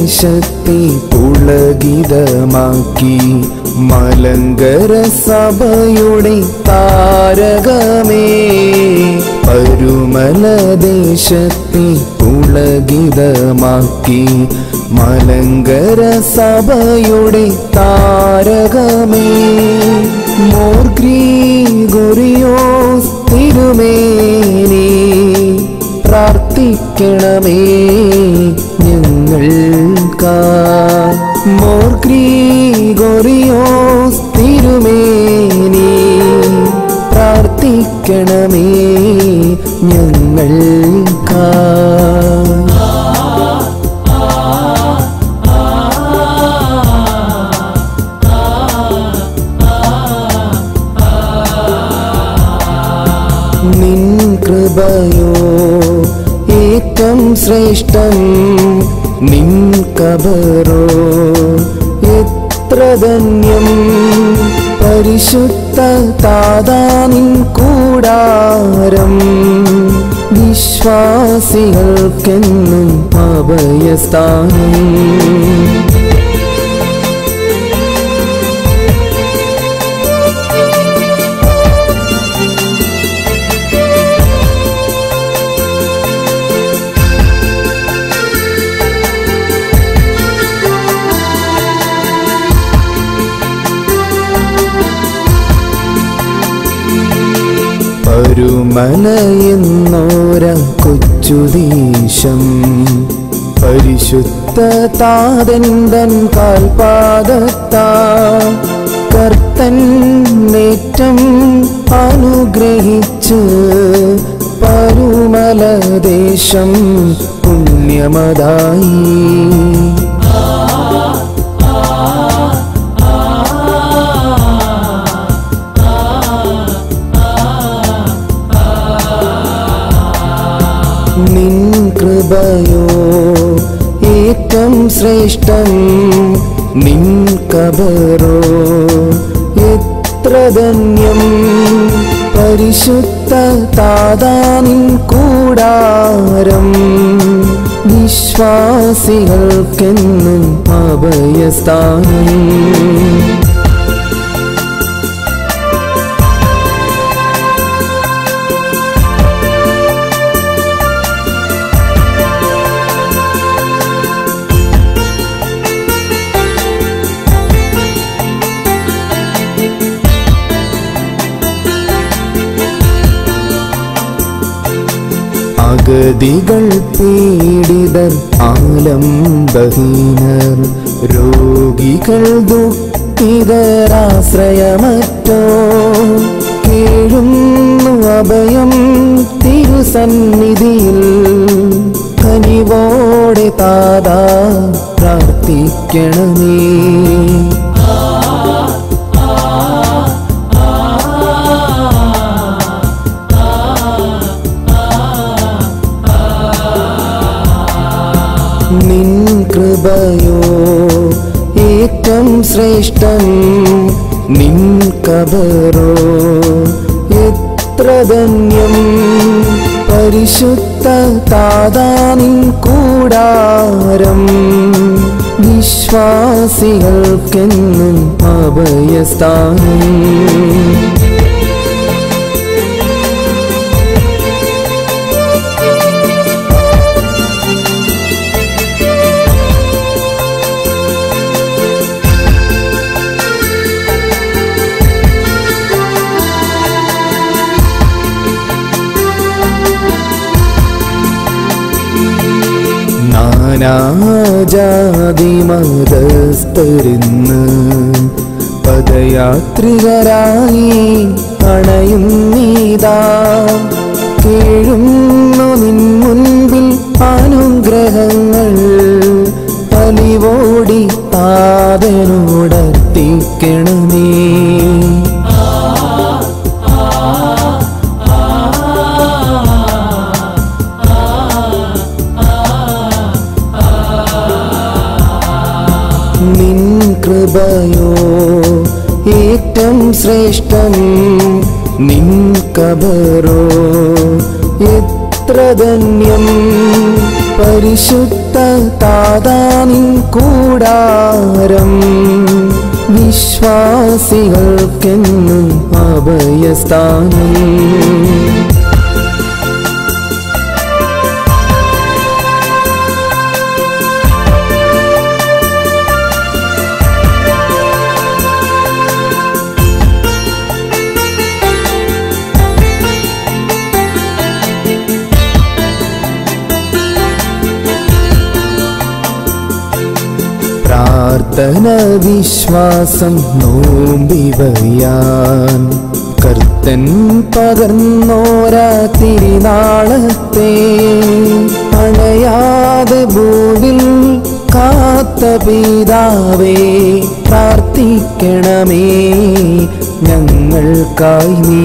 ദേശത്തെ പുളകിതമാക്കി മലങ്കര സഭയുടെ താരകമേ പരുമല ദേശത്തെ പുളകിതമാക്കി മലങ്കര സഭയുടെ താരകമേ മോർ ഗ്രിഗോറിയോസ് തിരുമേനി പ്രാർത്ഥിക്കണമേ ഞങ്ങൾക്കായി മോർ ഗ്രിഗോറിയോസ് തിരുമേനി പ്രാർത്ഥിക്കണമേ ഞങ്ങൾക്കായി നിൻ കൃപയോ ഏറ്റവും ശ്രേഷ്ഠം നിൻ കബറോ എത്ര ധന്യം പരിശുദ്ധ താതാ നിൻ കൂടാരം വിശ്വാസികൾക്കെന്നും അഭയസ്ഥാനം പരുമലയെന്നോര കൊച്ചുദേശം പരിശുദ്ധ താതൻ കാൽപാദത്താ കർത്തന്നേറ്റം അനുഗ്രഹിച്ച് പരുമലദേശം പുണ്യമതായി നിൻ കൃപയോ ഏറ്റവും ശ്രേഷ്ഠം നിൻ കബറോ എത്ര ധന്യം പരിശുദ്ധ താതാ നിൻ കൂടാരം വിശ്വാസികൾക്കെന്നും അഭയസ്ഥാനം അഗതികൾ പീഡിതർ ആലംബഹീനർ രോഗികൾ ദുഃഖിതരാശ്രയമറ്റോ കേഴുന്നു അഭയം തിരുസന്നിധിയിൽ കനിവോടെ താതാ പ്രാർത്ഥിക്കണമേ നിൻ കൃപയോ ഏറ്റവും ശ്രേഷ്ഠം നിൻ കബറോ എത്ര ധന്യം പരിശുദ്ധ താതാ നിൻ കൂടാരം വിശ്വാസികൾക്കെന്നും അഭയസ്ഥാനം നാനാജാതി മതസ്ഥരിന്ന് പദയാത്രികരായി അണയുന്നീതാ കേഴുന്നു നിൻ മുൻപിൽ അനുഗ്രഹങ്ങൾ അലിവോടി താതനോടർത്തിക്കണമേ നിൻ കൃപയോ ഏറ്റവും ശ്രേഷ്ഠം നിൻ കബറോ എത്ര ധന്യം പരിശുദ്ധ താതാനിൻ കൂടാരം വിശ്വാസികൾക്കെന്നും അഭയസ്ഥാനം പ്രാർത്ഥന വിശ്വാസം നോമ്പിവയാൻ കർത്തൻ പകർന്നോരാ തിരുനാളത്തെ അണയാതെ ഭൂവിൽ കാത്ത പിതാവേ പ്രാർത്ഥിക്കണമേ ഞങ്ങൾക്കായി നീ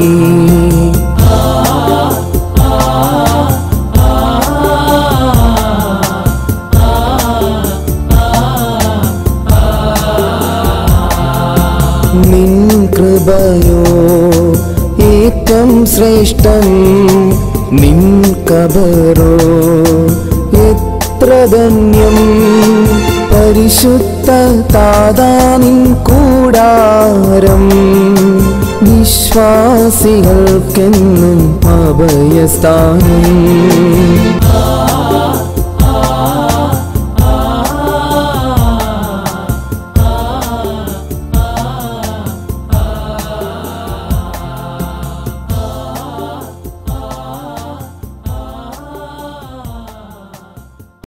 നിൻ കൃപയോ ഏറ്റം ശ്രേഷ്ഠം നിൻ കബറോ എത്ര ധന്യം പരിശുദ്ധ താതാനിൻ കൂടാരം വിശ്വാസികൾക്കെന്നും അഭയസ്ഥാനം